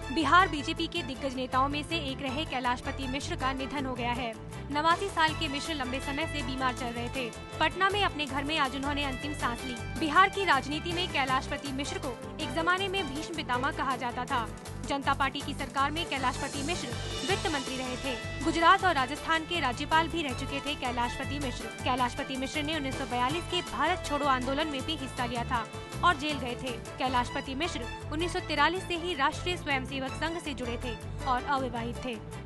Bihar BJP के दिग्गज नेताओं में से एक रहे कैलाशपति मिश्र का निधन हो गया है। 89 साल के मिश्र लंबे समय से बीमार चल रहे थे। पटना में अपने घर में आज उन्होंने अंतिम सांस ली। बिहार की राजनीति में कैलाशपति मिश्र को एक जमाने में भीष्म पितामह कहा जाता था। जनता पार्टी की सरकार में कैलाशपति मिश्र वित्त मंत्री रहे थे। गुजरात और राजस्थान के राज्यपाल भी रह चुके थे कैलाशपति मिश्र। कैलाशपति मिश्र ने 1942 के भारत छोड़ो आंदोलन में भी हिस्सा लिया था और जेल गए थे। कैलाशपति मिश्र 1943 से ही राष्ट्रीय स्वयंसेवक संघ से जुड़े थे और अविवाहित थे।